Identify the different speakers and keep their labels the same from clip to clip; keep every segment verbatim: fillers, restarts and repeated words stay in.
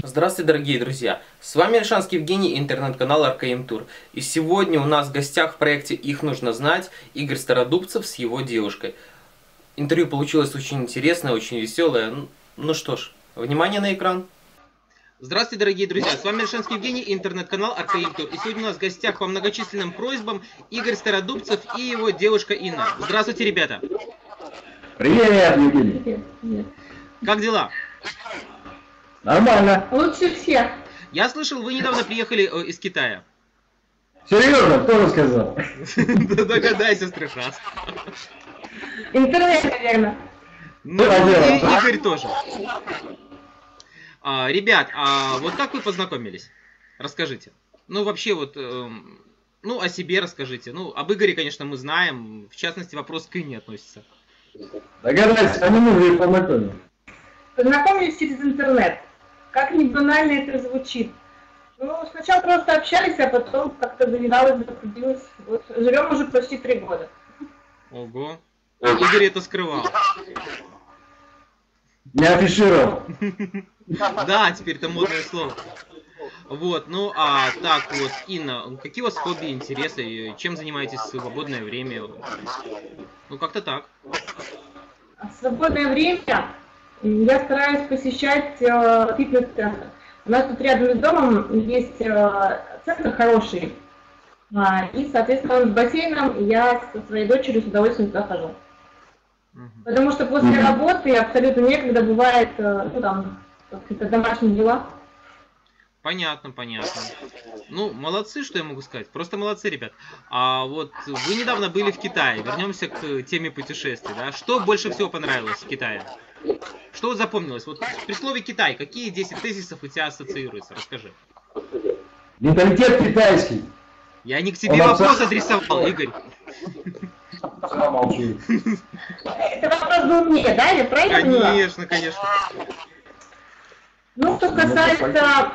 Speaker 1: Здравствуйте, дорогие друзья! С вами Альшанский Евгений, интернет-канал Аркаим Тур. И сегодня у нас в гостях в проекте «Их нужно знать» Игорь Стародубцев с его девушкой. Интервью получилось очень интересное, очень веселое. Ну что ж, внимание на экран. Здравствуйте, дорогие друзья! С вами Альшанский Евгений, интернет-канал Аркаим Тур. И сегодня у нас в гостях по многочисленным просьбам Игорь Стародубцев и его девушка Инна. Здравствуйте, ребята!
Speaker 2: Привет, Евгений!
Speaker 3: Привет.
Speaker 1: Как дела?
Speaker 2: Нормально.
Speaker 3: Лучше всех.
Speaker 1: Я слышал, вы недавно приехали э, из Китая.
Speaker 2: Серьезно, кто рассказал?
Speaker 1: Догадайся, страшно.
Speaker 3: Интернет, наверное.
Speaker 1: Ну, и Игорь тоже. А, ребят, а вот как вы познакомились? Расскажите. Ну, вообще, вот, э, ну, о себе расскажите. Ну, об Игоре, конечно, мы знаем. В частности, вопрос к Инне относится.
Speaker 2: Догадайся, они мы же познакомились.
Speaker 3: Познакомились через интернет. Как ни банально это звучит. Ну, сначала просто общались, а потом как-то завидалось, закрутилось. Вот, живем уже почти три года.
Speaker 1: Ого. Игорь это скрывал.
Speaker 2: Не афишировал.
Speaker 1: Да, теперь это модное слово. Вот, ну, а так вот, Инна, какие у вас хобби, интересы, чем занимаетесь в свободное время? Ну, как-то так.
Speaker 3: В свободное время я стараюсь посещать э, фитнес-центр. У нас тут рядом с домом есть э, центр хороший. А, и, соответственно, он с бассейном, и я со своей дочерью с удовольствием туда хожу. Uh-huh. Потому что после uh-huh. работы абсолютно некогда бывает, э, ну, там, какие-то домашние дела.
Speaker 1: Понятно, понятно. Ну, молодцы, что я могу сказать. Просто молодцы, ребят. А вот вы недавно были в Китае. Вернемся к теме путешествий, да? Что больше всего понравилось в Китае? Что запомнилось? Вот при слове Китай, какие десять тезисов у тебя ассоциируются? Расскажи.
Speaker 2: Менталитет китайский.
Speaker 1: Я не к тебе Он вопрос адресовал, Игорь.
Speaker 2: Сама молчи.
Speaker 3: Это вопрос был мне, да? Я правильно поняла?
Speaker 1: Конечно, конечно.
Speaker 3: Ну, что касается...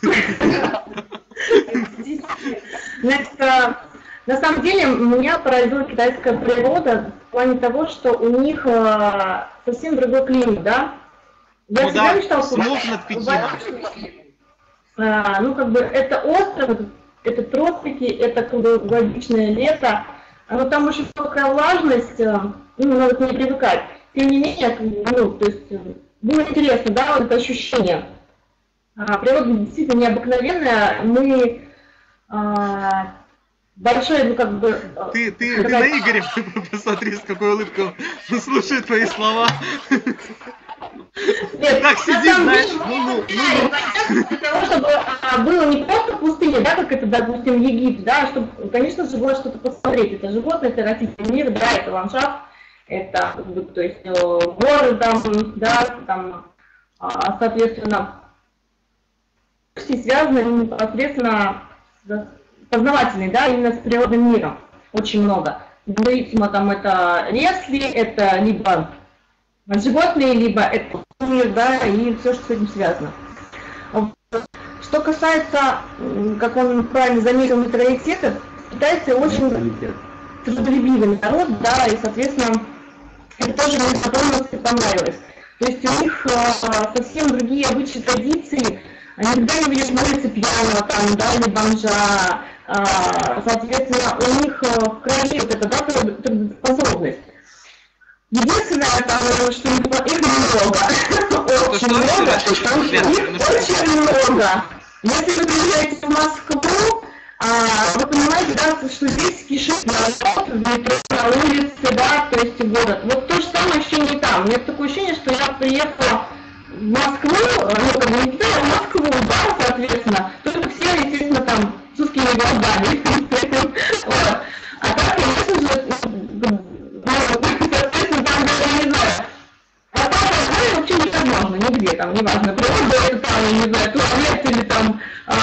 Speaker 3: Значит, на самом деле, меня поразила китайская природа в плане того, что у них совсем другой климат, да? Я всегда мечтала...
Speaker 1: Смог над Пекином.
Speaker 3: Ну, как бы, это остров, это тропики, это круглогодичное лето, но там очень высокая влажность, ну, надо к ней привыкать. Тем не менее, ну, то есть... Было интересно, да, вот это ощущение. А, природа действительно необыкновенная. Мы а, большой, ну как бы...
Speaker 1: Ты, ты, такая... ты на Игоря посмотри, с какой улыбкой он слушает твои слова.
Speaker 3: Нет,
Speaker 1: так сидит, знаешь,
Speaker 3: ну, ну, ну. Для того, чтобы а, было не просто пустыня, да, как это, допустим, Египет, да, чтобы, конечно же, было что-то посмотреть. Это животные, это растительный мир, да, это ландшафт. Это, то есть, горы там, да, там, соответственно, все связаны непосредственно познавательные, да, именно с природным миром, очень много. Зависимо там это лесли, это либо животные, либо это мир, да, и все, что с этим связано. Что касается, как он правильно заметил, менталитета, китайцы очень трудолюбивый народ, да, и, соответственно, это тоже мне понравилось и понравилось. То есть у них а, совсем другие обычаи, традиции. Никогда не видишь на улице пьяного, там, да, или бомжа. А, соответственно, у них а, в крови вот эта, да, трудоспособность. Единственное, там, что их много, очень много, очень много. Если вы приезжаете в Москву, А, вы понимаете, да, что здесь кишит народ, в метро, на улице, да, то есть город. Вот то же самое ощущение там. У меня такое ощущение, что я приехала в Москву, ну, как бы не туда, а в Москву, да, соответственно. Только все, естественно, там, с узкими глазами. Вот. А так, конечно же, ну, соответственно, там, я не знаю, а там, ну, вообще невозможно, нигде, там, неважно, природа, это там, я не знаю, туалет или там,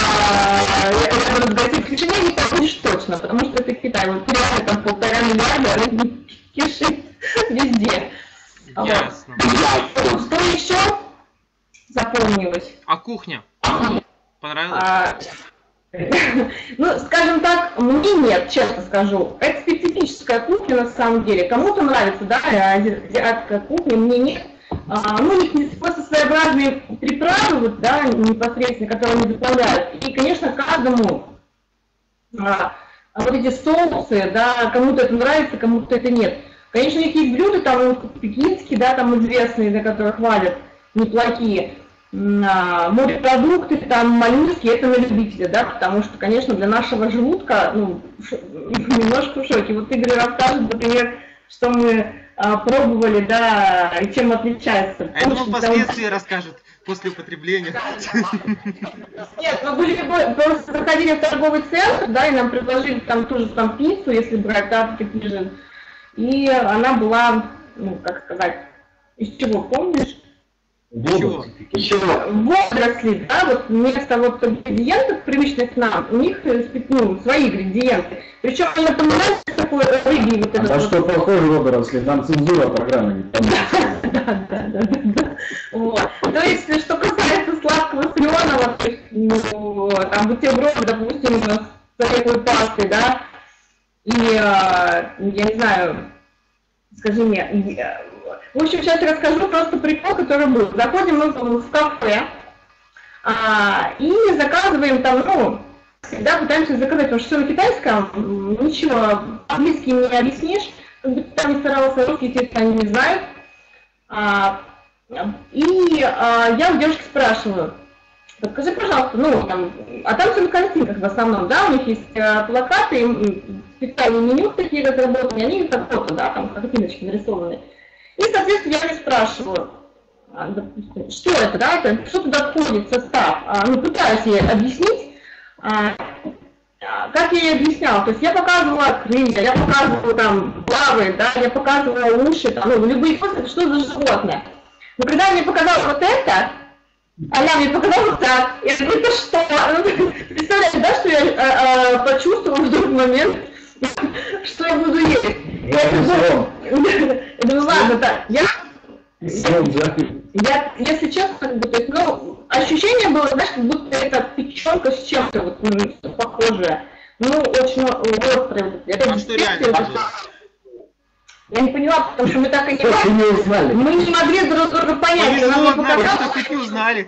Speaker 3: я буду говорить, в тишине не получишь точно, потому что это Китай, вот реально там полтора миллиарда кишит везде.
Speaker 1: Ясно.
Speaker 3: Вот. Что еще запомнилось?
Speaker 1: А кухня? Понравилось? А,
Speaker 3: ну, скажем так, мне нет, честно скажу. Это специфическая кухня на самом деле. Кому-то нравится, да, азиатская кухня, мне нет. А, ну, у них есть просто своеобразные приправы, вот, да, непосредственно, которые они заправляют. И, конечно, каждому а, вот эти соусы, да, кому-то это нравится, кому-то это нет. Конечно, у них есть блюда, там, вот, пекинские, да, там известные, за которых хвалят, неплохие. А, морепродукты, там, моллюски, это на любителя, да, потому что, конечно, для нашего желудка, ну, немножко в шоке. Вот Игорь расскажет, например, что мы а, пробовали, да, и чем отличается.
Speaker 1: А я думал, впоследствии расскажет, после употребления.
Speaker 3: Нет, мы были, просто заходили в торговый центр, да, и нам предложили там тоже там пиццу, если брать, да, такие же. И она была, ну, как сказать, из чего, помнишь? Водоросли, да, вот вместо вот ингредиентов, привычных нам, у них, ну, свои ингредиенты. Причем они напоминают такой рыбий вот этот.
Speaker 2: А что похоже водоросли? Там цензура программы не поможет.
Speaker 3: Да, да, да, да. Вот. То есть, что касается сладкого соленого, то есть, ну, там бутерброд, допустим, с ореховой пастой, да, и, я не знаю, скажи мне, в общем, сейчас я расскажу просто прикол, который был. Заходим мы в кафе а, и заказываем там, ну, всегда пытаемся заказать, потому что все на китайском, ничего по-английски не объяснишь, как бы там не старался, русский, естественно, они не знают. А, и а, я у девушки спрашиваю, скажи, пожалуйста, ну, там, а там все на картинках в основном, да, у них есть а, плакаты, специальные меню такие разработаны, они как фото, да, там картиночки нарисованы. И, соответственно, я ее спрашиваю, допустим, что это, да, это, что туда входит в состав, а, ну, пытаюсь ей объяснить, а, как я ей объясняла, то есть я показывала крылья, я показывала там главы, да, я показывала уши, там, ну, любые кости, что за животное. Но когда мне показала вот это, она мне показала вот так, я говорю, это что? Представляете, да, что я а, а, почувствовала в тот момент, что я буду есть. Я думаю, ладно, так, я, я, если честно, как бы, то есть, ну, ощущение было, знаешь, как будто это печенка с чем-то вот, ну, похожее, ну, очень острое.
Speaker 1: А что реально было?
Speaker 3: Я не поняла, потому что мы так и не, мы не могли друг друга понять.
Speaker 1: Повезло, однако, что не узнали.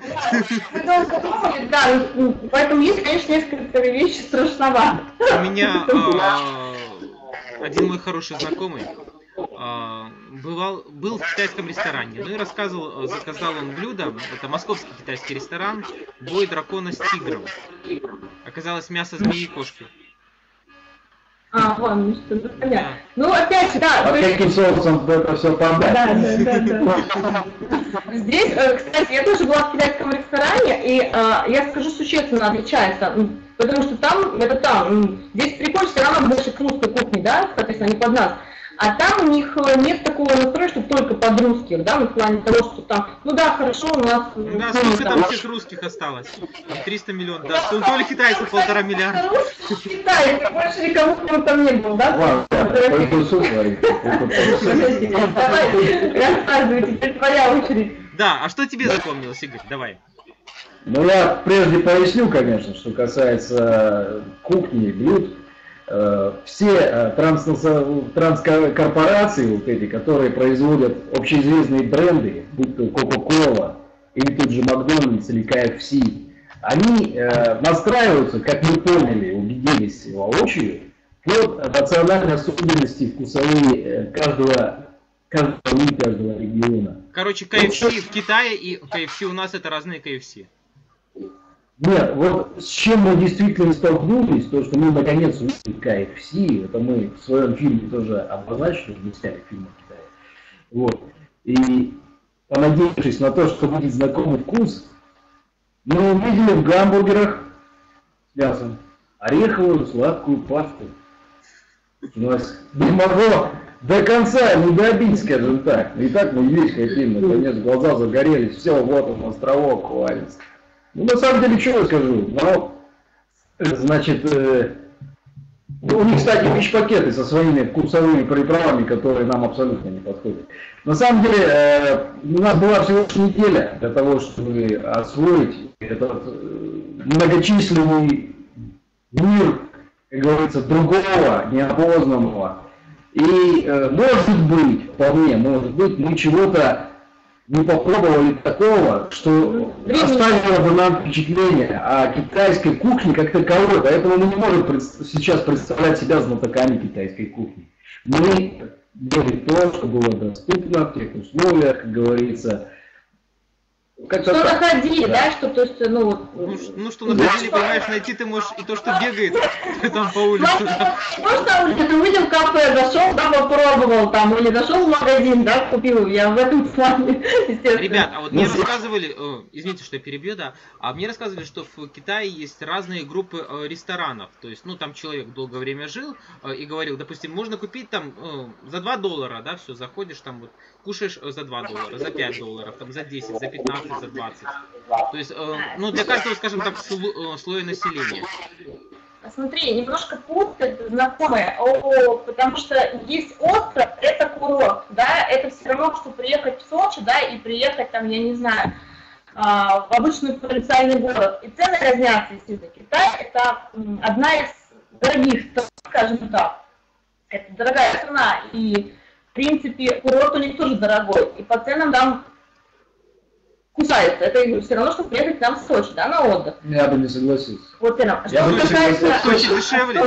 Speaker 3: Да, поэтому есть, конечно, несколько вещей страшновато.
Speaker 1: У меня э, один мой хороший знакомый э, бывал, был в китайском ресторане, ну и рассказывал, заказал он блюдо, это московский китайский ресторан, бой дракона с тигром. Оказалось мясо змеи и кошки.
Speaker 3: А, вон, ну что, понятно. Ну, опять же, да.
Speaker 2: А каким соусом это все подать?
Speaker 3: Да, да, да, да. Здесь, кстати, я тоже была в китайском ресторане, и я скажу, существенно отличается, потому что там, это там, здесь прикольно, все равно больше к русской кухни, да, соответственно, не под нас. А там у них нет такого настроя, что только под русских, да, в плане того, что там, ну да, хорошо, у нас...
Speaker 1: Да, сколько там всех русских осталось? Там триста миллионов, да, то ли китайцев полтора миллиарда.
Speaker 3: Китай, больше никому там не было, да?
Speaker 2: Ладно,
Speaker 3: давай, рассказывай, теперь твоя очередь.
Speaker 1: Да, а что тебе запомнилось, Игорь, давай.
Speaker 2: Ну, я прежде поясню, конечно, что касается кухни, блюд. Все транскорпорации, вот эти, которые производят общеизвестные бренды, будь то Coca-Cola или тот же Макдональдс или кей эф си, они настраиваются, как мы поняли, убедились воочию, под национальные особенности вкусовые каждого, каждого, каждого региона.
Speaker 1: Короче, кей эф си в Китае и кей эф си у нас это разные кей эф си.
Speaker 2: Нет, вот с чем мы действительно столкнулись, то, что мы наконец увидели кей эф си, это мы в своем фильме тоже обозначили, мы сняли фильм о Китае. Вот. И понадеявшись на то, что будет знакомый вкус, мы увидели в гамбургерах с мясом ореховую сладкую пасту. У нас не могло до конца не добить, скажем так. И так мы есть хотим, наконец глаза загорелись, все, вот он, островок хвалится. Ну, на самом деле, что я скажу, но, значит, э, у них, кстати, пищ-пакеты со своими вкусовыми приправами, которые нам абсолютно не подходят. На самом деле, э, у нас была всего лишь неделя для того, чтобы освоить этот э, многочисленный мир, как говорится, другого, неопознанного. И, э, может быть, вполне, может быть, мы чего-то не попробовали такого, что оставило бы нам впечатление о китайской кухне как таковой, поэтому мы не можем пред... сейчас представлять себя знатоками китайской кухни. Мы делаем то, что было доступно в тех условиях, как говорится.
Speaker 3: Как что находили, да. да, что, то есть, ну, вот...
Speaker 1: Ну, ну что находили, да. Понимаешь, найти ты можешь и то, что бегает там по улице.
Speaker 3: Может, на улице, ты увидел кафе, зашел, да, попробовал там, или зашел в магазин, да, купил, я в этом плане, естественно.
Speaker 1: Ребят, а вот мне рассказывали, извините, что я перебью, да, а мне рассказывали, что в Китае есть разные группы ресторанов, то есть, ну, там человек долгое время жил и говорил, допустим, можно купить там за два доллара, да, все, заходишь там, вот, кушаешь за два доллара, за пять долларов, там, за десять, за пятнадцать, за двадцать. То есть, э, ну, для каждого, скажем так, сло, слоя населения.
Speaker 3: Смотри, немножко путают знакомые, о, потому что есть остров, это курорт, да, это все равно, что приехать в Сочи, да, и приехать там, я не знаю, в обычный провинциальный город. И цены разнятся, естественно. Китай это одна из дорогих стран, скажем так. Это дорогая страна, и в принципе курорт у них тоже дорогой, и по ценам там кусается. Это все равно, что приехать нам в Сочи, да, на отдых.
Speaker 2: Я бы не согласился.
Speaker 3: Вот именно.
Speaker 2: Я бы не согласился.
Speaker 1: Сочи дешевле.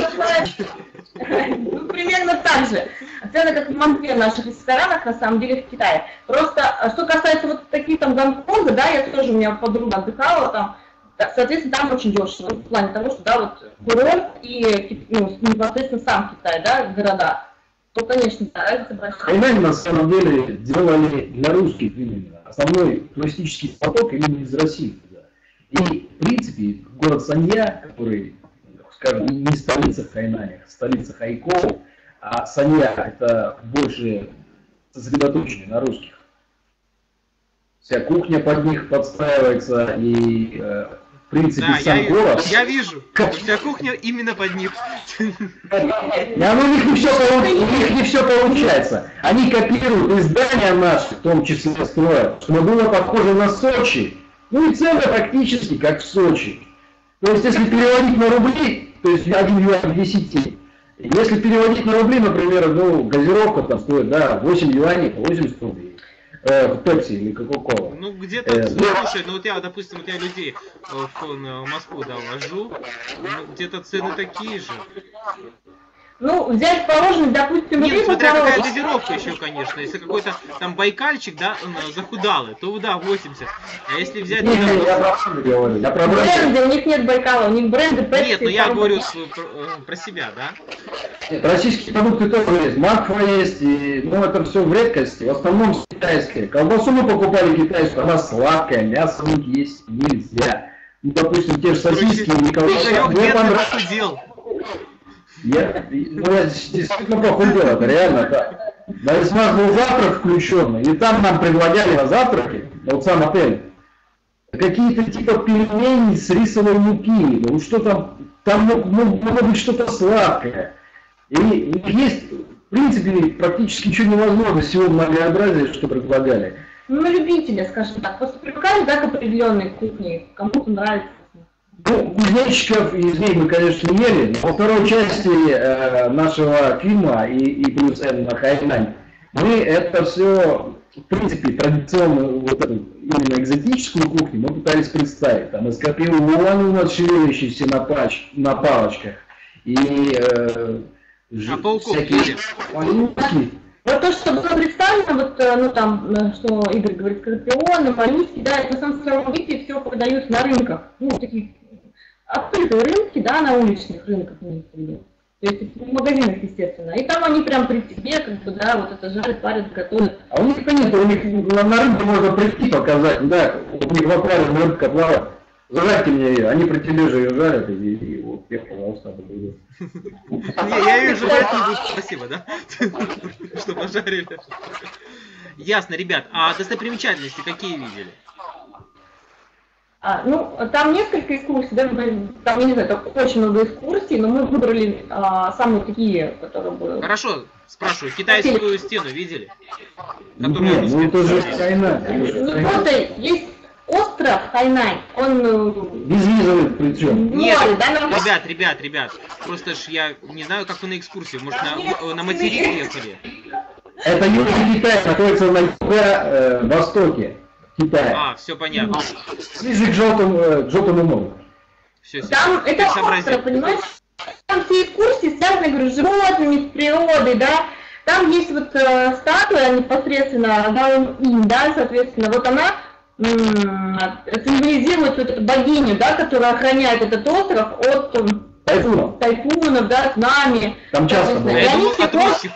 Speaker 3: Ну, примерно так же. Цены, как в Москве, в наших ресторанах, на самом деле, в Китае. Просто, что касается вот таких там Гонконга, да, я тоже, у меня подруга отдыхала там, соответственно, там очень дешево, в плане того, что, да, вот курорт и, ну, непосредственно сам Китай, да, города. То, конечно, да, разница большая.
Speaker 2: Хайнань, на самом деле, делали для русских именно. Основной туристический поток именно из России туда. И, в принципе, город Санья, который, скажем, не столица Хайнаня, а столица Хайкоу, а Санья это больше сосредоточение на русских. Вся кухня под них подстраивается, и, э, в принципе,
Speaker 1: да,
Speaker 2: сам
Speaker 1: я,
Speaker 2: город...
Speaker 1: Я вижу, вся кухня именно под них.
Speaker 2: И оно у них не все, у них не все получается. Они копируют издания наши, в том числе строят, чтобы было похоже на Сочи. Ну и цены практически как в Сочи. То есть, если переводить на рубли, то есть один юань к десяти. Если переводить на рубли, например, ну, газировка там стоит, да, восемь юаней, восемьдесят рублей. В Пепси или Кока-Кола.
Speaker 1: Ну где-то, э, слушай, ну вот я, допустим, вот я людей в, в Москву, да, вожу, ну, где-то цены такие же.
Speaker 3: Ну, взять положенный, допустим,
Speaker 1: нет,
Speaker 3: рыбу,
Speaker 1: смотря
Speaker 3: корову.
Speaker 1: какая газировка еще, конечно. Если какой-то там Байкальчик, да, захудалый, то да, восемьдесят. А если взять...
Speaker 2: Нет, нет, я про бренды говорю. Я про
Speaker 3: бренды, у них нет Байкала, у них бренды Pepsi.
Speaker 1: Нет, но я говорю про, про себя, да?
Speaker 2: Нет, российские продукты тоже есть. Макфа есть, и, ну, это все в редкости. В основном китайские. Колбасу мы покупали китайскую, она сладкая, мясо у них есть нельзя. Ну, допустим, те же сосиски или колбаса. Мне понравилось. Я, ну, я действительно похудел, это реально так. Да, я смазал завтрак включенный, и там нам предлагали на завтраке, вот сам отель, какие-то типа пельмени с рисовой муки, ну что там, там могло быть что-то сладкое. И есть, в принципе, практически ничего невозможно, всего многообразия, что предлагали.
Speaker 3: Ну, любители, скажем так, просто привыкали, да, к определенной кухне, кому-то нравится.
Speaker 2: Ну, кузнечиков из ней мы, конечно, не ели, но во второй части э, нашего фильма и, и плюс на Хайнань, мы это все, в принципе, традиционную, вот эту именно экзотическую кухню мы пытались представить. Там эскапилы вуланы у нас шевелящиеся на, пач, на палочках, и э,
Speaker 1: ж, а всякие
Speaker 2: моллюски.
Speaker 3: Вот то, что было представлено, вот, ну там, что Игорь говорит, скорпионы, моллюски, да, это на самом деле все продают на рынках, ну, такие открытые рынки, да, на уличных рынках у них идет. То есть в магазинах, естественно. И там они прям при тебе, как бы, да, вот это жарят, парят, готовят.
Speaker 2: А у них нет, у них на, на рынке можно прийти показать, да, у них в аквариуме рыбка плавает. Жарьте мне ее, они при тебе же ее жарят, и, и вот, я, пожалуйста, буду.
Speaker 1: Я ее жарить не буду, спасибо, да? Что пожарили. Ясно, ребят, а достопримечательности какие видели?
Speaker 3: А, ну, там несколько экскурсий, да, там, я не знаю, там очень много экскурсий, но мы выбрали а, самые такие, которые были...
Speaker 1: Хорошо, спрашиваю, китайскую стену видели?
Speaker 2: Нет, ну это же Хайнань.
Speaker 3: Ну, просто есть остров Хайнань, он...
Speaker 2: Безвизовый причем.
Speaker 1: Нет, да, ребят, ребят, ребят, просто ж я не знаю, как вы на экскурсии, может, на, на материк ехали?
Speaker 2: Это Южный Китай, находится на юго-востоке Китая.
Speaker 1: А, все понятно.
Speaker 2: Ближе к Желтому, к Желтому морю.
Speaker 1: Все,
Speaker 3: Там это остров, понимаешь? Там все экскурсии связаны, говорю, с животными, с природой, да. Там есть вот э, статуя непосредственно, Даун-Ин, да, соответственно, вот она м- символизирует вот эту богиню, да, которая охраняет этот остров от
Speaker 2: Тайфунов.
Speaker 3: тайфунов, да, цунами.
Speaker 2: Там часто было.
Speaker 1: Я думал, от русских.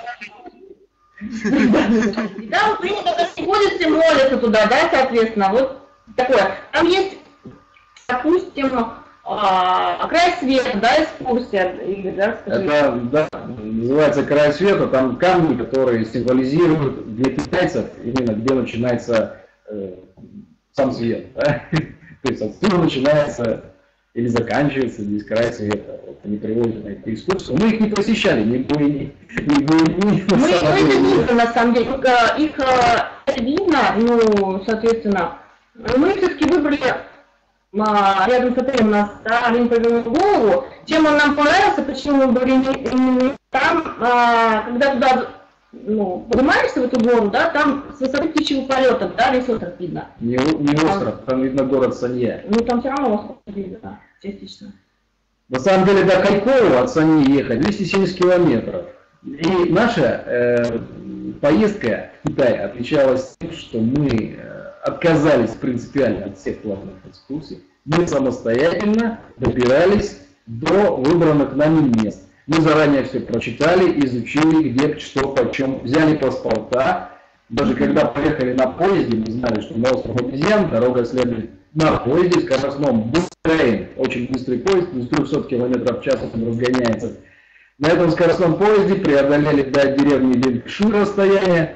Speaker 3: И там принято, ходят все молятся туда, да, соответственно, вот такое. Там есть, допустим, а, край света, да, экскурсия, Игорь, да, скажи?
Speaker 2: Это, да, называется край света, там камни, которые символизируют для китайцев именно где начинается э, сам свет. Да? То есть отсюда начинается или заканчивается здесь край света. Вот они приводят на эту экскурсию. Мы их не посещали, ни были, ни были.
Speaker 3: Мы, мы это видно, на самом деле, их это видно, ну, соответственно, мы все-таки выбрали а, рядом с отелем у нас, да, Олень повернул голову. Чем он нам понравился, почему мы были именно там, а, когда туда, ну, поднимаешься в эту гору, да, там с высоты птичьего полета, да, весь остров видно.
Speaker 2: Не, не остров, там видно город Санья.
Speaker 3: Ну, там все равно остров видно, частично.
Speaker 2: На самом деле до Хайкова от Саньи ехать двести семьдесят километров. И наша э, поездка в Китай отличалась тем, что мы э, отказались принципиально от всех платных экскурсий. Мы самостоятельно добирались до выбранных нами мест. Мы заранее все прочитали, изучили, где, что, почем, взяли паспорта. Даже когда поехали на поезде, мы знали, что на остров Обезьян дорога следует на поезде скоростном Бустрейн. Очень быстрый поезд, до трёхсот километров в час он разгоняется. На этом скоростном поезде преодолели до деревни Линкши расстояние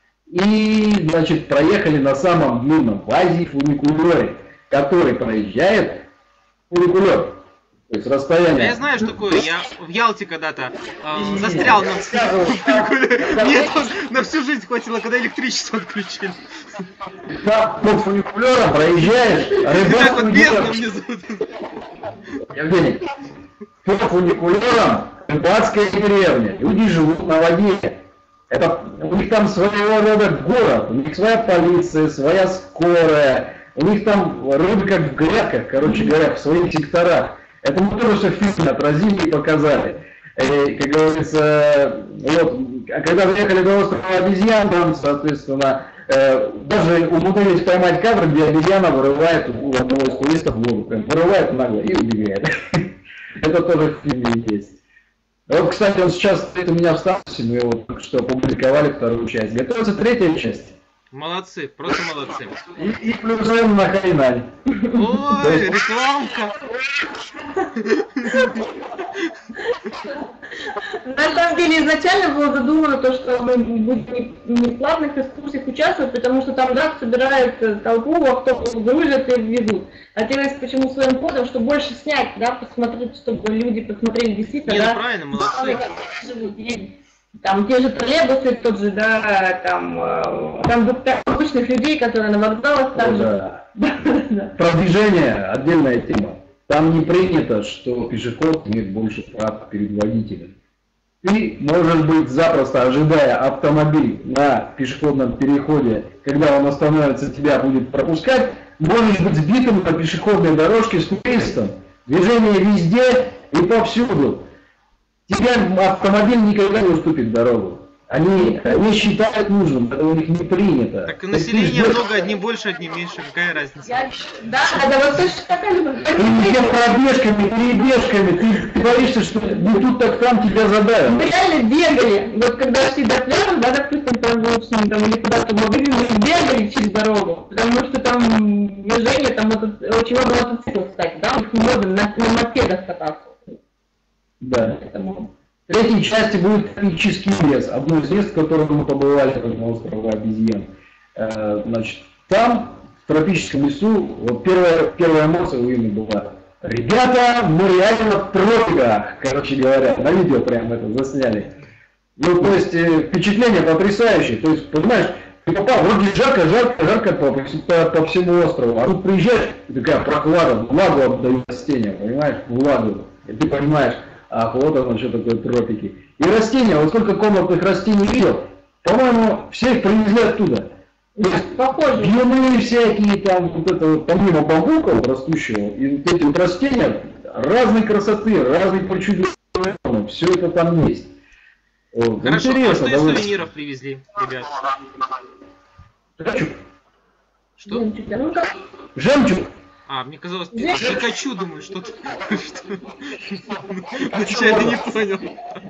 Speaker 2: и, значит, проехали на самом длинном в Азии фуникулере, который проезжает фуникулер. То есть расстояние.
Speaker 1: Да я знаю, что такое. Я в Ялте когда-то э, застрял на фуникулере. Мне на всю жизнь хватило, когда электричество отключили.
Speaker 2: Да, под фуникулером проезжаешь,
Speaker 1: Так вот бездна
Speaker 2: рыбак
Speaker 1: внизу.
Speaker 2: Евгений, под фуникулером рыбацкая деревня. Люди живут на воде. Это у них там своего рода город, у них своя полиция, своя скорая, у них там рыбы как в грядках, короче говоря, в своих секторах. Это мы тоже все в фильме отразили и показали. И, как говорится, вот, а когда приехали до острова Обезьян, там, соответственно, э, даже умудрились поймать кадр, где обезьяна вырывает у одного из туристов воду, прям вырывает нагло и убегает. Это тоже в фильме есть. Вот, кстати, он сейчас стоит у меня в статусе, мы его только что опубликовали вторую часть. Готовится третья часть.
Speaker 1: Молодцы, просто молодцы.
Speaker 2: И, и плюсуем на Хайнань.
Speaker 1: Ой, рекламка.
Speaker 3: На самом деле изначально было задумано то, что мы будем не в платных экскурсиях участвовать, потому что там, да, собирают толпу, автобус грузят и везут. Хотелось почему своим ходом, чтобы больше снять, да, посмотреть, чтобы люди посмотрели действительно,
Speaker 1: Не, ну
Speaker 3: да.
Speaker 1: правильно, молодцы.
Speaker 3: Там те же троллейбусы, тот же, да, там, э, там обычных людей, которые на вокзалах также.
Speaker 2: Да. Про движение отдельная тема. Там не принято, что пешеход имеет больше прав перед водителем. Ты можешь быть запросто, ожидая автомобиль на пешеходном переходе, когда он остановится, тебя будет пропускать, можешь быть сбитым на пешеходной дорожке с туристом. Движение везде и повсюду. Тебе автомобиль никогда не уступит дорогу. Они не считают нужным, это у них не принято.
Speaker 1: Так населения много, одни больше, одни меньше, какая разница?
Speaker 3: Я, да, да, вот точно такая же.
Speaker 2: Ты везде пробежками, перебежками, ты, ты боишься, что не тут так там тебя задавят.
Speaker 3: Мы реально бегали, вот когда шли до пляжа, да, допустим, там, там или куда-то мы бегали через дорогу, потому что там движение, там вот, очень много мотоциклов, кстати, да, их можно на, на мопедах кататься.
Speaker 2: Да.
Speaker 3: Поэтому...
Speaker 2: В третьей части будет тропический лес, одно из мест, в котором мы побывали, как на острове Обезьян. Э, значит, там, в тропическом лесу, вот первая, первая эмоция у Инны была: ребята, мы реально в тропиках, короче говоря, на видео прям это засняли. Ну, то есть, э, впечатление потрясающее, то есть, понимаешь, ты попал, вроде жарко, жарко, жарко по, по, по всему острову, а тут приезжаешь, и такая прохлада, влагу отдают растения, понимаешь, влагу, и ты понимаешь, ах, вот оно, что такое тропики. И растения, вот сколько комнатных растений видел, по-моему, все их привезли оттуда.
Speaker 3: Похоже.
Speaker 2: Бьюны всякие там, вот это вот, помимо бамбука вот, растущего, и вот эти вот растения разной красоты, разной причудливой, все это там есть. Вот.
Speaker 1: Хорошо,
Speaker 2: Интересно,
Speaker 1: а что
Speaker 2: довольно.
Speaker 1: из сувениров привезли, ребят?
Speaker 2: Жемчуг.
Speaker 1: Что?
Speaker 3: Ну, как...
Speaker 2: Жемчуг.
Speaker 1: А, мне казалось, Пикачу, думаю, что-то. Вначале не понял.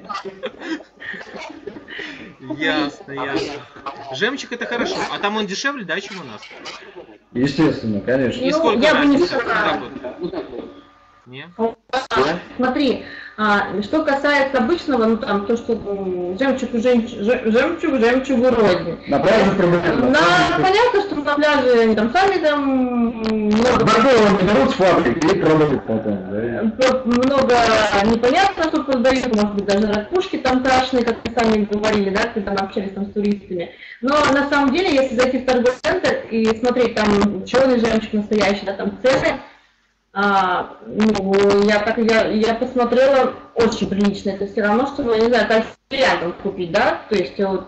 Speaker 1: Ясно, ясно. Жемчуг это хорошо. А там он дешевле, да, чем у нас?
Speaker 2: Естественно, конечно.
Speaker 1: И
Speaker 3: Ну,
Speaker 1: сколько
Speaker 3: я бы не
Speaker 1: разница?
Speaker 3: сказала.
Speaker 1: Вот так вот. Не?
Speaker 3: Смотри, а, что касается обычного, ну там то, что м, жемчуг, жемчуг, жемчуг, жемчугу рознь.
Speaker 2: На пляже проблема.
Speaker 3: На, понятно, что на пляже они там сами там много,
Speaker 2: Барбола не берут с фабрики и продают потом. Да?
Speaker 3: много непонятно, что продают, может быть, даже распушки там страшные, как вы сами говорили, да, когда мы общались там с туристами. Но на самом деле, если зайти в торговый центр и смотреть там черный жемчуг настоящий, да, там цены, А, ну, я так я, я посмотрела, очень прилично. Это все равно, что, я не знаю, как рядом купить, да? То есть вот,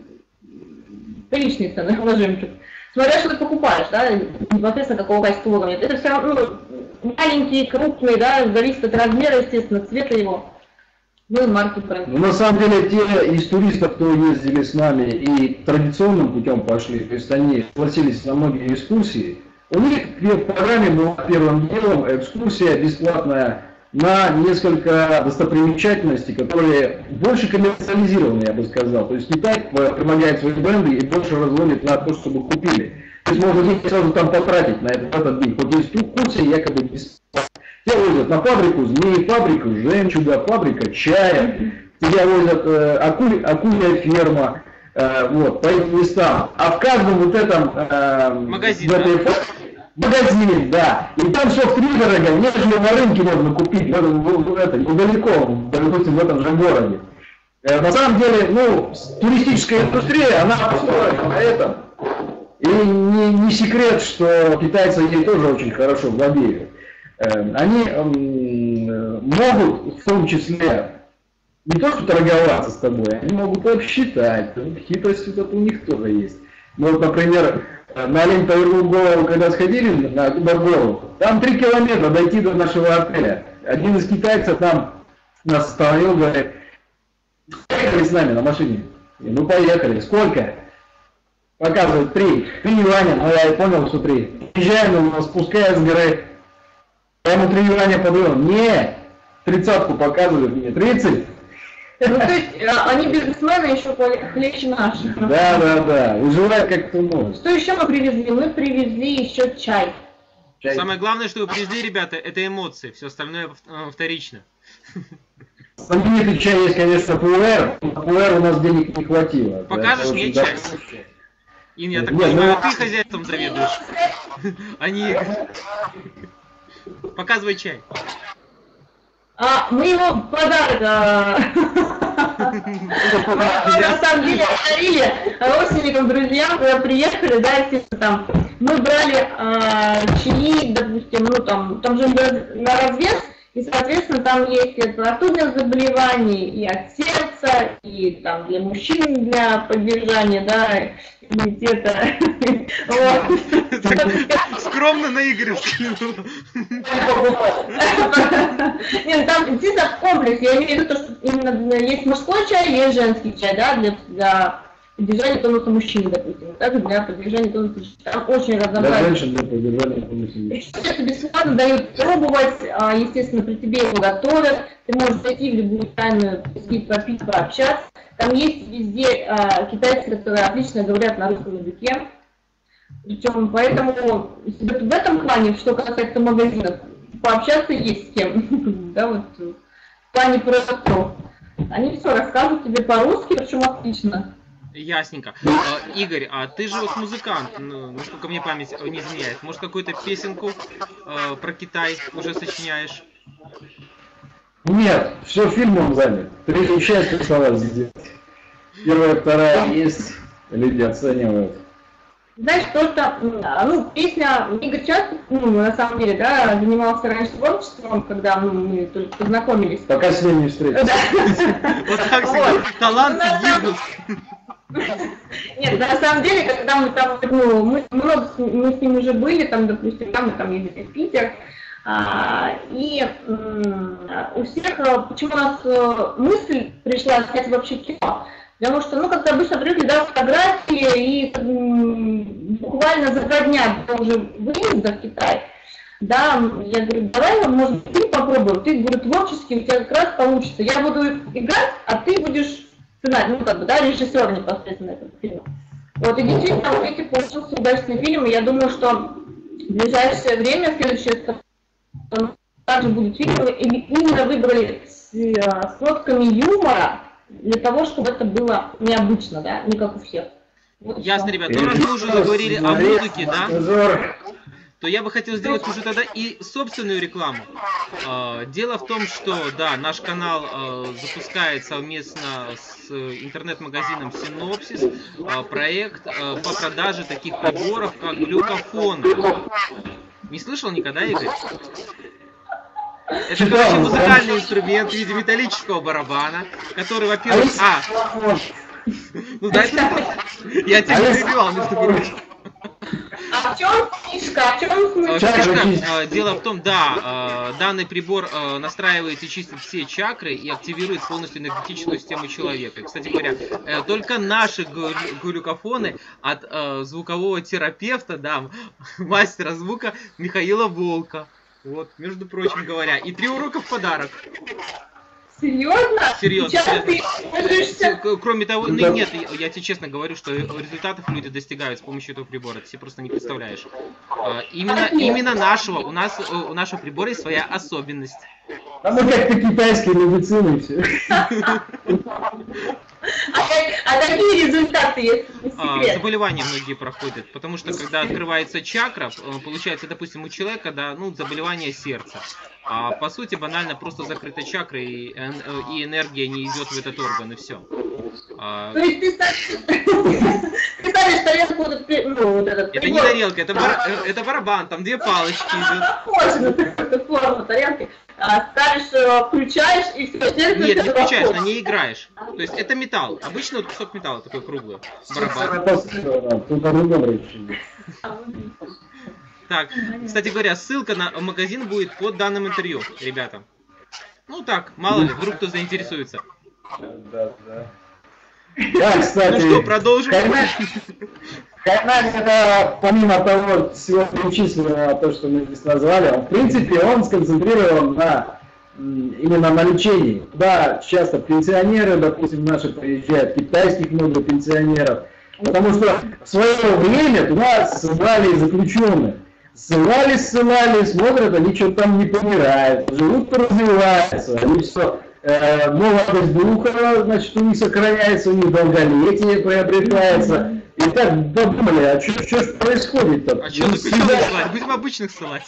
Speaker 3: приличные цены на жемчуг. Смотря, что ты покупаешь, да, непосредственно какого качества уровня. Это все равно ну, маленький, крупный, да, зависит от размера, естественно, цвета его. Ну и марки бренда.
Speaker 2: Ну, на самом деле, те из туристов, кто ездили с нами и традиционным путем пошли, то есть они согласились на многие экскурсии, у них в программе была первым делом экскурсия бесплатная на несколько достопримечательностей, которые больше коммерциализированы, я бы сказал. То есть Китай предлагает свои бренды и больше разводит на то, чтобы купили. То есть можно деньги сразу там потратить на этот, этот день. Вот есть экскурсия якобы бесплатно. Тебя возят на фабрику змеи, фабрику жемчуга, фабрика чая. Тебя возят э, акуль, акулья ферма. Э, вот, по этим местам. А в каждом вот этом э,
Speaker 1: магазин,
Speaker 2: в этой,
Speaker 1: да?
Speaker 2: магазин, да. И там все втридорого, нежели на рынке можно купить, в, в, в, это, недалеко, допустим, в этом же городе. Э, на самом деле, ну, туристическая индустрия, она построена на этом. И не, не секрет, что китайцы ей тоже очень хорошо владеют. Э, они э, могут в том числе не то что торговаться с тобой, они могут обсчитать. Хитрость вот у них тоже есть. Ну вот, например, на Олень-Таверлу голову, когда сходили на Барбору, там три километра дойти до нашего отеля. Один из китайцев там нас остановил, говорит, поехали с нами на машине. И мы поехали. Сколько? Показывает три. Три юаня. Ну я и понял, что три. Приезжаем, он спускает с горы. Я ему три юаня подвел. Не, тридцатку показывает мне. Тридцать.
Speaker 3: Ну, то есть они бизнесмены еще хлеще наших.
Speaker 2: Да, да, да. Выживают как кто может.
Speaker 3: Что еще мы привезли? Мы привезли еще чай.
Speaker 2: Чай.
Speaker 1: Самое главное, что вы привезли, ребята, это эмоции. Все остальное вторично.
Speaker 2: Знаменитый чай есть, конечно, пуэр. Пуэр у нас денег не хватило.
Speaker 1: Покажешь
Speaker 2: это
Speaker 1: мне
Speaker 2: очень
Speaker 1: чай?
Speaker 2: дорогой.
Speaker 1: Ин, я так
Speaker 2: Нет,
Speaker 1: понимаю,
Speaker 2: ну-
Speaker 1: ты хозяйством заведуешь. Они... Показывай чай.
Speaker 3: А, мы его в подарок, а, на самом деле, подарили родственникам, друзьям, когда приехали, да, естественно, там, мы брали а, чаи, допустим, ну, там, там же на развес, и, соответственно, там есть и от простудных заболеваний, и от сердца, и там для мужчин, для поддержания, да, иммунитета. Вот.
Speaker 1: Скромно на Игоря взглянул.
Speaker 3: Нет, там действительно комплекс. Я имею в виду, что именно есть мужской чай, есть женский чай, да, для, для поддержания тонуса мужчины, допустим. Также для поддержания тонуса мужчины. Там очень
Speaker 2: Для
Speaker 3: разнообразно.
Speaker 2: женщин для поддержания тонуса.
Speaker 3: Это бесплатно дают пробовать, а, естественно, при тебе его готовят. Ты можешь зайти в любую тайную, попить, пообщаться. Там есть везде а, китайцы, которые отлично говорят на русском языке. Причем, поэтому в этом плане, что касается магазинов, пообщаться есть с кем. Да, вот, в плане продавцов. Они все расскажут тебе по-русски, причем отлично.
Speaker 1: Ясненько. А, Игорь, а ты же вот музыкант, ну, насколько мне память не изменяет. Может, какую-то песенку э, про Китай уже сочиняешь?
Speaker 2: Нет, все фильмом занят. Третья часть осталась сделать. Первая, вторая есть, люди оценивают.
Speaker 3: Знаешь, просто, ну, песня, Игорь часто, ну, на самом деле, да, занимался раньше творчеством, когда ну, мы только познакомились.
Speaker 2: Пока с ним не встретились.
Speaker 1: Вот так всегда таланты гибнут.
Speaker 3: Нет, на самом деле, когда мы там, ну, мы много, с- мы с ним уже были, там, допустим, там мы там ездили в Питер, а, и м, у всех, а, почему у нас э, мысль пришла снять вообще кино, потому что, ну, как-то обычно привыкли, да, фотографии, и м, буквально за два дня до уже выезда в Китай, да, я говорю, давай, может, ты попробуем, ты, говорю, творческий, у тебя как раз получится, я буду играть, а ты будешь сценарий, ну, как бы, да, режиссер непосредственно этого фильма. Вот, и действительно, вот эти получился удачный фильм, и я думаю, что в ближайшее время, следующее, также будет фильм, и именно выбрали с, э, с нотками юмора, для того, чтобы это было необычно, да, не как у всех. Вот и
Speaker 4: Ясно,
Speaker 3: всё.
Speaker 4: ребят. Ну, раз мы уже заговорили о музыке, да, то я бы хотел сделать уже тогда и собственную рекламу. Э, Дело в том, что, да, наш канал э, запускает совместно с интернет-магазином Синопсис э, проект э, по продаже таких приборов, как глюкофоны. Не слышал никогда, Игорь? Это, короче, музыкальный инструмент в виде металлического барабана, который, во-первых... А, ну да, это... Я тебя не перебивал, между прочим.
Speaker 3: А в чем фишка? А в чем
Speaker 4: Э,
Speaker 3: смысл?
Speaker 4: Фишка, э, дело в том, да, э, данный прибор э, настраивает и чистит все чакры и активирует полностью энергетическую систему человека. И, кстати говоря, э, только наши гу- глюкофоны от э, звукового терапевта, да, мастера звука Михаила Волка. Вот, между прочим говоря. И три урока в подарок.
Speaker 3: Серьезно?
Speaker 4: Серьезно,
Speaker 3: Сейчас
Speaker 4: серьезно.
Speaker 3: ты пользуешься?
Speaker 4: К- Кроме того, ну нет, я я тебе честно говорю, что результатов люди достигают с помощью этого прибора, ты себе просто не представляешь. А, Именно, именно нашего, у нас э, у нашего прибора есть своя особенность.
Speaker 2: А мы как-то китайские медицины все.
Speaker 3: А, как- а какие результаты, если не
Speaker 4: А,
Speaker 3: секрет?
Speaker 4: Заболевания многие проходят, потому что когда открывается чакра, э, получается, допустим, у человека, да, ну, заболевание сердца. А по сути, банально просто закрыта чакра, и, эн- э, и энергия не идет в этот орган, и все.
Speaker 3: То есть ты ставишь, ты ставишь тарелку, вот этот, при- ну, вот этот
Speaker 4: Это не
Speaker 3: прибор,
Speaker 4: тарелка, это, бар- э, это барабан, там две палочки идут.
Speaker 3: похож на такую форму тарелки, а, ставишь, э, включаешь, и все, теперь
Speaker 4: Нет, не
Speaker 3: это
Speaker 4: включаешь,
Speaker 3: вопрос.
Speaker 4: на ней играешь. То есть это металл. Обычно вот кусок металла такой круглый. Барабан.
Speaker 2: Тут о другом речь идет.
Speaker 4: Так, кстати говоря, ссылка на магазин будет под данным интервью, ребята. Ну так, мало ли, вдруг кто заинтересуется.
Speaker 2: Да, да. Да, кстати,
Speaker 4: Ну что, продолжим?
Speaker 2: Хайнань, Хайнань, это помимо того всего перечисленного, то, что мы здесь назвали, он, в принципе, он сконцентрирован на м, именно на лечении. Туда часто пенсионеры, допустим, наши приезжают, китайских много пенсионеров, потому что в свое время туда ссылали заключенных. Ссылали, ссылали, смотрят, они что-то там не помирают, живут, развиваются, они все, э, молодость духа, значит, у них сохраняется, у них долголетие приобретается. И так додумали, а что ж происходит-то?
Speaker 4: А что заключенных ссылать? Будем обычных ссылать.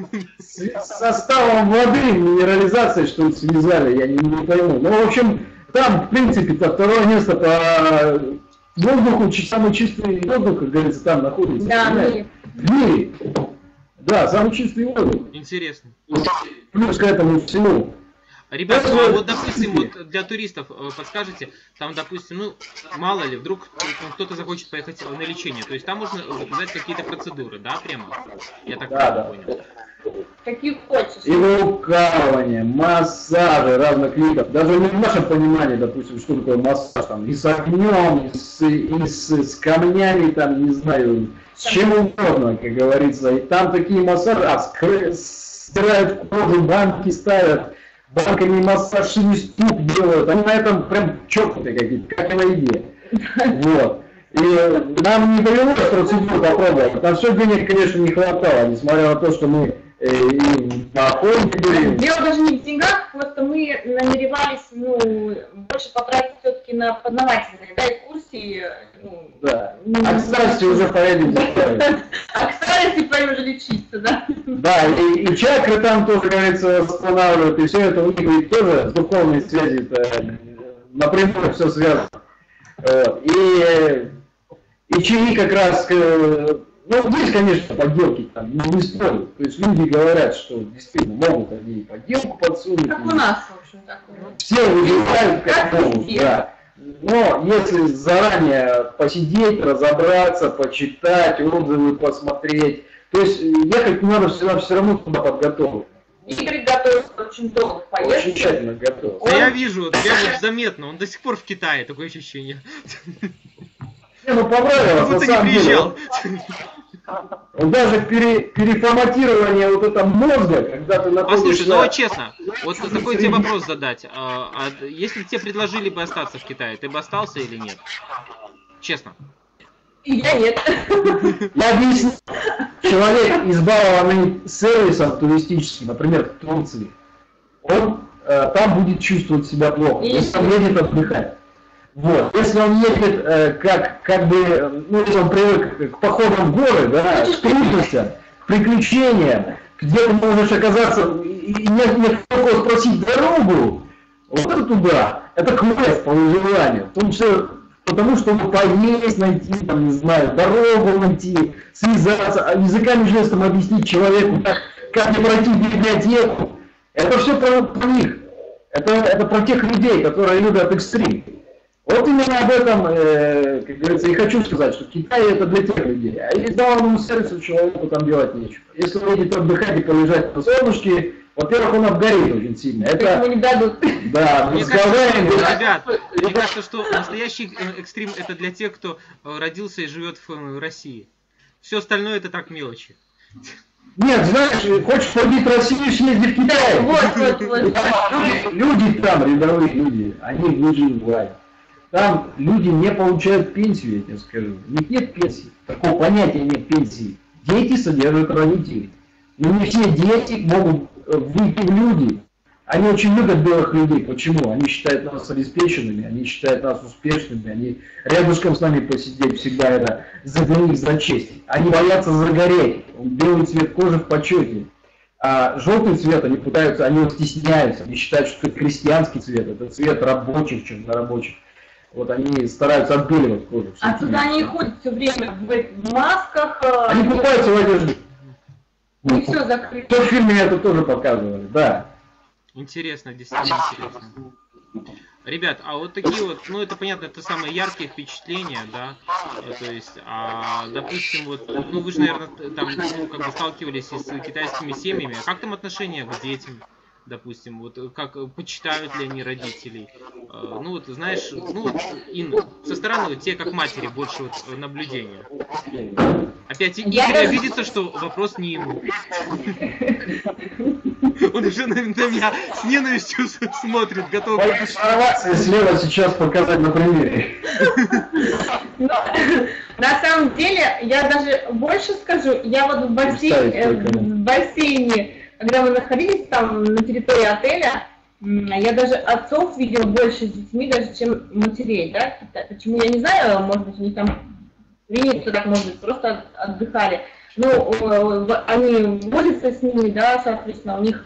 Speaker 2: С составом воды, минерализацией, что ли, связали, я не, не пойму. Ну, в общем, там, в принципе-то, второе место по воздуху, чи- самый чистый воздух, как говорится, там находится.
Speaker 3: Да,
Speaker 2: понимаете? В мире. Да, самый чистый воздух.
Speaker 4: Интересно.
Speaker 2: Плюс к этому всему.
Speaker 4: Ребята, ну, а вот, допустим, вот для туристов э, подскажете, там, допустим, ну, мало ли, вдруг ну, кто-то захочет поехать на лечение, то есть там можно заказать какие-то процедуры, да, прямо? Я так
Speaker 2: Да,
Speaker 4: правильно
Speaker 2: да.
Speaker 4: понял.
Speaker 3: Какие хочешь.
Speaker 2: Иглоукалывание, массажи разных видов. Даже не в нашем понимании, допустим, что такое массаж, там, и с огнем, и с, и с, с камнями, там, не знаю, с чем угодно, как говорится. И там такие массажи, а, скры- стирают кожу, банки ставят, банками массаж через стук делают. Они на этом прям чокнутые какие-то, как на еде. Вот. И нам не довелось процедуру попробовать. Там все денег, конечно, не хватало, несмотря на то, что мы э, и на охоте были.
Speaker 3: Дело даже не в деньгах, просто мы намеревались, ну, больше потратить все-таки на познавательные, да, экскурсии. Ну,
Speaker 2: Да.
Speaker 3: ну,
Speaker 2: А к старости уже поедем.
Speaker 3: А к старости пойдем уже лечиться, да?
Speaker 2: Да, и, и чакры там тоже, говорится, восстанавливают, и все это у них ведь тоже с духовной связи напрямую все связано. Вот. И, и чаи как раз, э, ну, есть, конечно, подделки, там, не спорю. То есть люди говорят, что действительно могут они и подделку подсунуть.
Speaker 3: Как
Speaker 2: и
Speaker 3: у нас, в общем, такое.
Speaker 2: все выживают как
Speaker 3: Как
Speaker 2: могут,
Speaker 3: везде.
Speaker 2: да. Но если заранее посидеть, разобраться, почитать, отзывы посмотреть, то есть ехать надо всегда все равно туда подготовить.
Speaker 3: Игорь готовится очень долго в поездке.
Speaker 2: Очень тщательно готов.
Speaker 4: Да я вижу, прям вот заметно, он до сих пор в Китае, такое ощущение.
Speaker 2: Не, ну понравилось, на самом деле. Он даже пере, переформатирование вот этого мозга, когда ты находишься...
Speaker 4: Послушай, ну вот честно, вот такой тебе вопрос задать. А, а, если тебе предложили бы остаться в Китае, ты бы остался или нет? Честно.
Speaker 3: Я нет.
Speaker 2: Я объясню. Человек, избалованный сервисом туристическим, например, в Турции, он э, там будет чувствовать себя плохо, если он едет отдыхать. Вот. Если он едет э, как, как бы, ну, если он привык к походам в горы, да, к трудностям, к приключениям, где ты можешь оказаться и нет, нет кого спросить дорогу, вот это туда, это квест по выживанию. В том числе потому, чтобы поесть, найти, там, не знаю, дорогу найти, связаться, а языками жестом объяснить человеку, как, как не пройти в библиотеку. Это все про, про них. Это, это про тех людей, которые любят экстрим. Вот именно об этом, э, как говорится, и хочу сказать, что Китай это для тех людей. А избалованному сервису человеку там делать нечего. Если он едет отдыхать и полежать на солнышке, во-первых, он обгорит очень сильно. Это
Speaker 3: ему не дадут.
Speaker 2: Да,
Speaker 4: мне кажется, что, ребят, мне кажется, что настоящий экстрим это для тех, кто родился и живет в России. Все остальное это так мелочи.
Speaker 2: Нет, знаешь, хочешь побить Россию, съезди в Китай.
Speaker 3: Вот, вот, вот.
Speaker 2: Люди, люди там, рядовые люди, они выживают. Там люди не получают пенсию, я тебе скажу. У них нет пенсии. Такого понятия нет пенсии. Дети содержат родителей. Но не все дети могут выйти в люди. Они очень любят белых людей. Почему? Они считают нас обеспеченными, они считают нас успешными, они рядышком с нами посидеть всегда это за них, за честь. Они боятся загореть. Белый цвет кожи в почете. А желтый цвет они пытаются, они его стесняются. Они считают, что это крестьянский цвет, это цвет рабочих, чернорабочих. Вот они стараются отбеливать кожу.
Speaker 3: А туда они ходят все время в масках.
Speaker 2: Они купаются в одежде.
Speaker 3: И все закрыто.
Speaker 2: В том фильме это тоже показывали, да.
Speaker 4: Интересно, действительно интересно. Ребят, а вот такие вот, ну это понятно, это самые яркие впечатления, да, то есть, а, допустим, вот, ну вы же, наверное, там, ну, как бы сталкивались с китайскими семьями, а как там отношение к детям? Допустим, вот как почитают ли они родителей, ну вот знаешь, ну вот Ин, со стороны вот, те как матери больше вот наблюдения. Опять Игорь обидится, что вопрос не ему. Он уже на, на меня с ненавистью смотрит, готов.
Speaker 2: Слева сейчас показать на примере.
Speaker 3: На самом деле, я даже больше скажу, я вот в бассейне, в бассейне, когда мы находились там на территории отеля, я даже отцов видела больше с детьми, даже чем матерей, да? Почему, я не знаю, может быть, у них там принято так, может быть, просто отдыхали. Ну, они возятся с ними, да, соответственно, у них,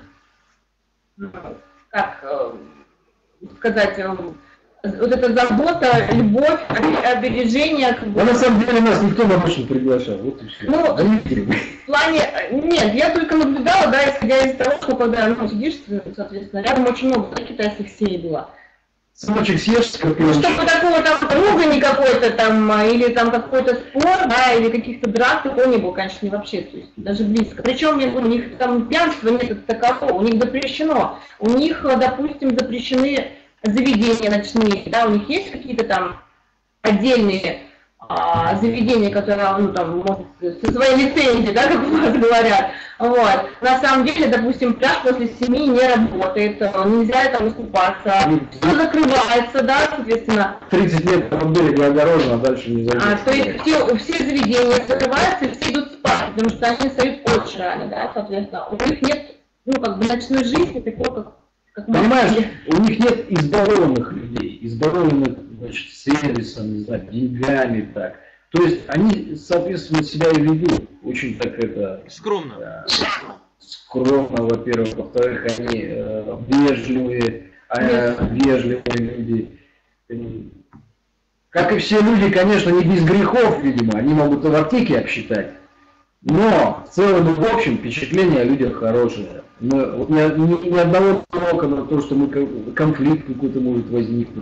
Speaker 3: как сказать, вот эта забота, любовь, обережение. Как бы.
Speaker 2: А на самом деле нас никто на ночь не приглашал, вот и все.
Speaker 3: Ну, в плане, нет, я только наблюдала, да, исходя из того, что когда ну, сидишь, соответственно, рядом очень много да, китайских семей было.
Speaker 2: Сыночек съешь, как
Speaker 3: ну, чтобы такого там ругани какой-то там, или там какой-то спор, да, или каких-то драк, такого не было, конечно, не вообще, то есть даже близко. Причем у них там пьянства нет такового, у них запрещено. У них, допустим, запрещены заведения ночные, да, у них есть какие-то там отдельные а, заведения, которые, ну, там, может, со своей лицензией, да, как у нас говорят, вот. На самом деле, допустим, пляж после семи не работает, нельзя там искупаться, все закрывается, да, соответственно.
Speaker 2: тридцать лет на береге огорожено, а дальше не зайдет.
Speaker 3: А, то есть все, все заведения закрываются и все идут спать, потому что они встают очень рано, да, соответственно. У них нет, ну, как бы ночной жизни такой, как
Speaker 2: понимаешь, у них нет избалованных людей, избалованных, значит, сервисом, не знаю, деньгами, так. То есть они, соответственно, себя и ведут очень так это...
Speaker 4: Скромно.
Speaker 2: Да, скромно, во-первых. Во-вторых, они э, вежливые, э, вежливые люди. Как и все люди, конечно, не без грехов, видимо, они могут и в аптеке обсчитать. Но в целом и в общем впечатление о людях хорошее. Но, вот ни, ни, ни одного намека на то, что мы конфликт какой-то может возникнуть.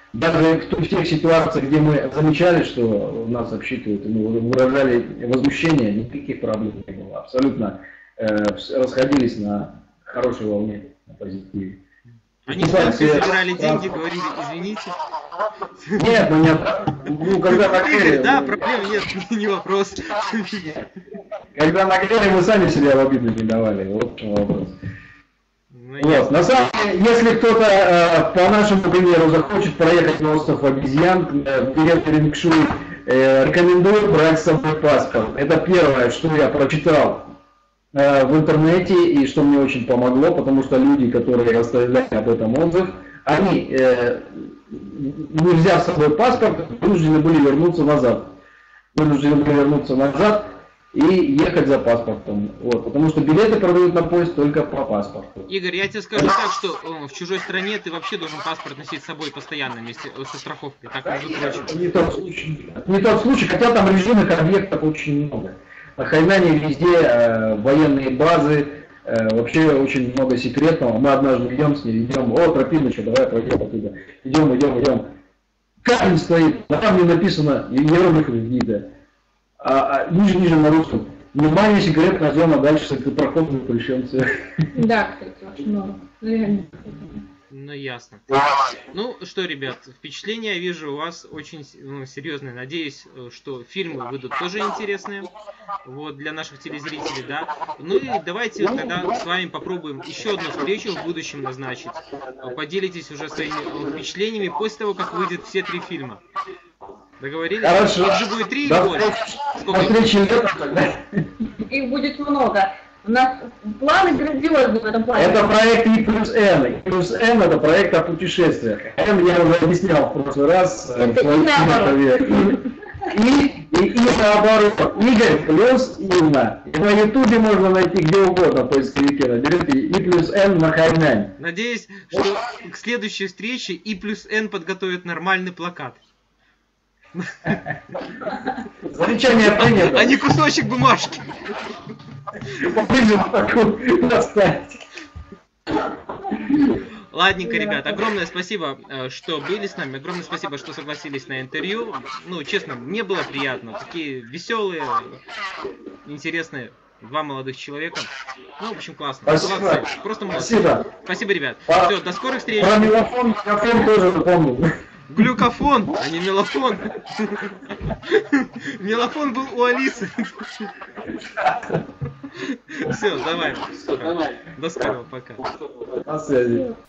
Speaker 2: даже в тех ситуациях, где мы замечали, что нас обсчитывают, и мы выражали возмущение, никаких проблем не было. Абсолютно э, расходились на хорошей волне, на позитиве.
Speaker 4: Они сами собирали деньги, говорили, извините.
Speaker 2: Нет, ну нет. Ну, когда нагрели...
Speaker 4: Да, проблем нет, не вопрос.
Speaker 2: Когда нагрели, мы сами себя в обиду не давали. Вот вопрос.
Speaker 4: Ну,
Speaker 2: вот. На самом деле, если кто-то э, по нашему примеру захочет проехать на остров обезьян, э, в деревню Рингшуй, э, рекомендую брать с собой паспорт. Это первое, что я прочитал э, в интернете и что мне очень помогло, потому что люди, которые оставляли об этом отзыв, они, э, не взяв с собой паспорт, вынуждены были вернуться назад. Вынуждены были вернуться назад и ехать за паспортом. Вот, потому что билеты продают на поезд только по паспорту.
Speaker 4: Игорь, я тебе скажу так, что о, в чужой стране ты вообще должен паспорт носить с собой постоянно вместе со страховкой. Так, между прочим.
Speaker 2: Это не тот случай, не тот случай, хотя там режимных объектов очень много. На Хайнане везде э, военные базы, э, вообще очень много секретного. Мы однажды идем с ней, идем, о, Тропиныча, давай пройдем оттуда. Идем, идем, идем. Камень стоит, а там не написано иероглифы какие-то. А, а ниже, ниже на русском. Внимание, секретная зона, дальше ты проход запрещен.
Speaker 3: Да, кстати, очень много. Реально.
Speaker 4: Ну, ясно. Ну, что, ребят, впечатления, я вижу, у вас очень ну, серьезные. Надеюсь, что фильмы выйдут тоже интересные вот, для наших телезрителей, да. Ну и давайте тогда с вами попробуем еще одну встречу в будущем назначить. Поделитесь уже своими впечатлениями после того, как выйдет все три фильма. Договорились?
Speaker 2: Хорошо.
Speaker 4: Их же будет три или
Speaker 2: до
Speaker 4: больше? Сколько?
Speaker 3: Их будет много. У нас планы грандиозные в этом плане.
Speaker 2: Это проект И плюс Н. И плюс Н это проект о путешествиях. Н я уже объяснял в прошлый раз.
Speaker 3: Это и наоборот.
Speaker 2: И, и, и наоборот. Игорь плюс Инна. И на Ютубе можно найти где угодно в поисковике. Наберите И плюс Н на Хайнань.
Speaker 4: Надеюсь, что к следующей встрече И плюс Н подготовит нормальный плакат.
Speaker 2: Замечание принято.
Speaker 4: А не кусочек бумажки.
Speaker 2: Поближе такую доставить.
Speaker 4: Ладненько, ребят, огромное спасибо, что были с нами, огромное спасибо, что согласились на интервью. Ну, честно, мне было приятно. Такие веселые, интересные два молодых человека. Ну, в общем, классно.
Speaker 2: Спасибо.
Speaker 4: Молодцы. Просто молодцы.
Speaker 2: Спасибо.
Speaker 4: Спасибо, ребят.
Speaker 2: А,
Speaker 4: Все, до скорых встреч.
Speaker 2: Про мелофон, мелофон тоже помню.
Speaker 4: Глюкофон, а не мелофон. Мелофон был у Алисы. Все, давай. До скорого, пока.
Speaker 2: На связи.